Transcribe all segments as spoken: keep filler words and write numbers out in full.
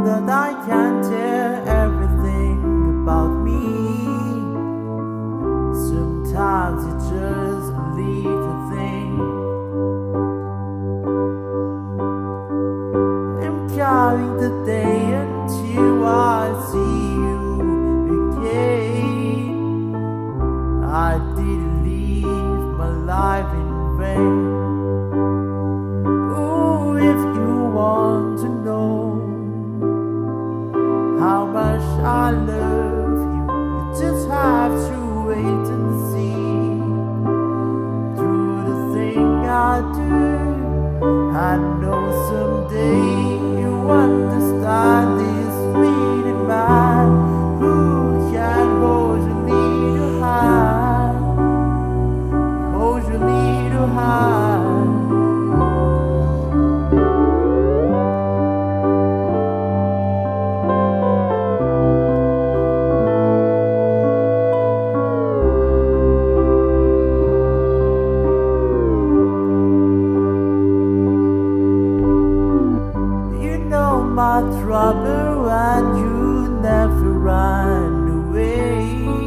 that I can't tell everything about me. Sometimes it's just a little thing. I'm counting the day until I see you again. I didn't live my life in vain. Oh, if you want to know how much I love you, you just have to wait and see. Through the thing I do, I know someday you understand this sweet man who can hold your little hand, hold your little hand. My trouble and you never run away.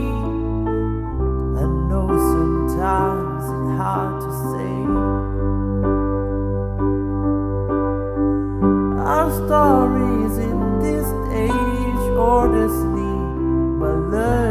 I know sometimes it's hard to say. Our stories in this age orders me my love.